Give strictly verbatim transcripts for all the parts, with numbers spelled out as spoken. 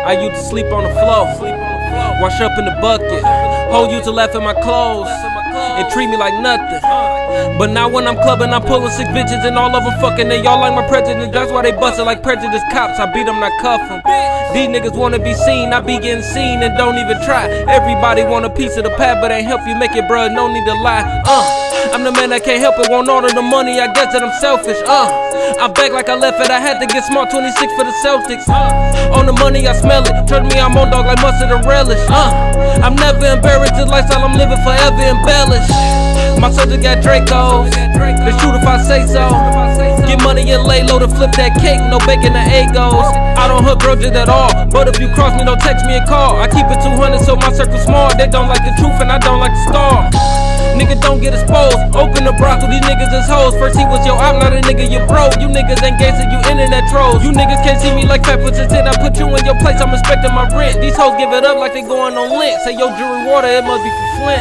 I used to sleep on the floor, wash up in the bucket, hold you to laugh at my clothes, and treat me like nothing. But now when I'm clubbing, I'm pulling six bitches and all of them fucking. They all like my prejudice, that's why they bustin' like prejudice cops. I beat them, not cuff them. These niggas wanna be seen, I be getting seen and don't even try. Everybody want a piece of the pie, but ain't help you make it, bruh, no need to lie. Uh. I'm the man that can't help it, want all of the money, I guess that I'm selfish, uh I'm back like I left it, I had to get smart, twenty-six for the Celtics, uh On the money, I smell it, turn me, I'm on dog like mustard and relish, uh I'm never embarrassed, the lifestyle I'm living forever embellished. My soldier got Dracos, they shoot if I say so. Get money and lay low to flip that cake, no bacon or egos. I don't hook grudges at all, but if you cross me, don't text me and call. I keep it two hundred so my circle's small, they don't like the truth and I don't like the star. Nigga don't get exposed, open the brothel, these niggas is hoes. First he was your op, not a nigga you bro. You niggas ain't gangsta, you internet trolls. You niggas can't see me like fat puts his head. I put you in your place, I'm expecting my rent. These hoes give it up like they going on lint. Say yo jewelry water, it must be from Flint.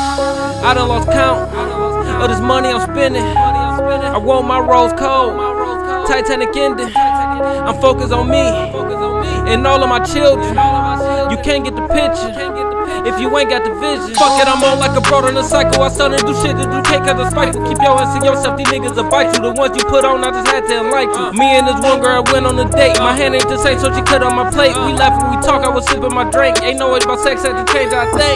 I done lost count of this money I'm spending. I want my rose cold, Titanic ending. I'm focused on me and all of my children. You can't get the picture if you ain't got the vision. Fuck it, I'm on like a broad in a cycle. I started to do shit that you can't cause it's spiteful. Keep your ass to yourself, these niggas will bite you. The ones you put on, I just had to enlighten you. Me and this one girl went on a date. My hand ain't the same, so she cut on my plate. We laugh when we talk, I was sipping my drink. Ain't no way about sex, had to change, I think.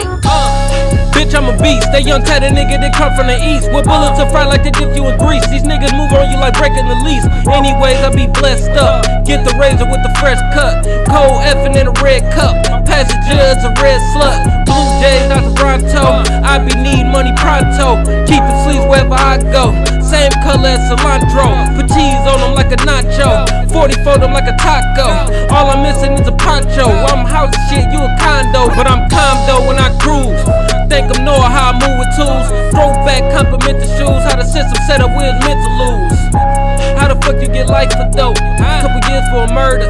Bitch, I'm a beast. That young tatted nigga that come from the east. With bullets to fry like they dip you in grease. These niggas move on you like breaking the lease. Anyways, I be blessed up. Get the razor with the fresh cut. Cold effing in a red cup. Passengers a red slut. Blue Jays, not Toronto. I be need money pronto. Keeping sleeves wherever I go. Same color as cilantro. Put cheese on them like a nacho. forty-four them like a taco. All I'm missing is a poncho. I'm house shit, you a condo. But I'm calm though when I cruise. Think I'm knowing how I move with tools. Throwback, compliment the shoes. How the system set up, we're meant to lose. How the fuck you get life for dope? Couple years for a murder.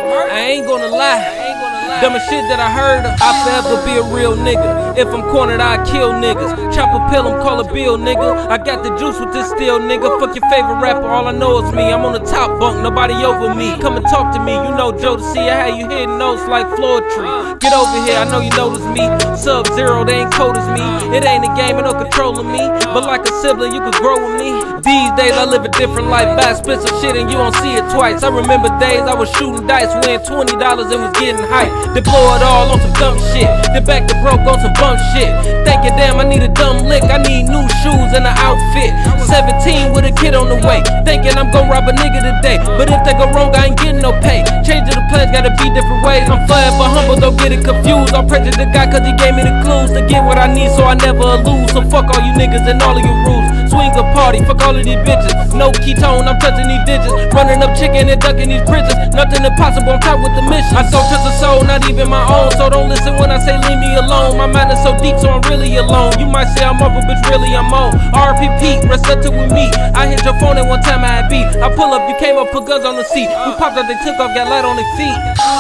I ain't gonna lie. Dumbest shit that I heard of. I forever be a real nigga. If I'm cornered, I kill niggas. Chop a pill, I'm call a bill, nigga. I got the juice with this steel, nigga. Fuck your favorite rapper, all I know is me. I'm on the top bunk, nobody over me. Come and talk to me, you know Joe to see. I had you hitting notes like floor tree. Get over here, I know you notice me. Sub zero, they ain't cold as me. It ain't a game, ain't no controlling me. But like a sibling, you could grow with me. These days I live a different life. Buy expensive shit and you don't see it twice. I remember days I was shooting dice, win twenty dollars and was getting hype. Deploy it all on some dumb shit. Then back to broke on some bum shit. Thinking damn I need a dumb lick. I need new shoes and an outfit. seventeen with a kid on the way. Thinking I'm gon' rob a nigga today. But if they go wrong I ain't getting no pay. Changing the plans gotta be different ways. I'm forever humble, don't get it confused. I'll prejudice the guy cause he gave me the clues to get what I need so I never lose. So fuck all you niggas and all of your rules. Swing a party, fuck all of these bitches. No ketone, I'm touching these digits. Running up chicken and ducking these bridges. Nothing impossible, I'm tight with the mission. I don't touch a soul, not even my own. So don't listen when I say leave me alone. My mind is so deep, so I'm really alone. You might say I'm up, but bitch, really I'm on. R P P, rest up to with me. I hit your phone at one time I had beat. I pull up, you came up, put guns on the seat. We popped up, they took off, got light on their feet.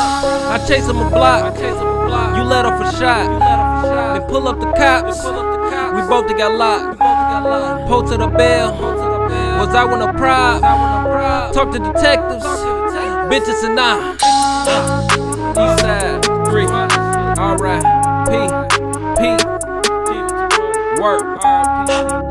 I chase them a block, you let off a shot. They pull up the cops, we both got locked. Pull to the bell, was I when a pride? Talk to detectives, bitches and I. East side, three, alright, P, P, work, R I P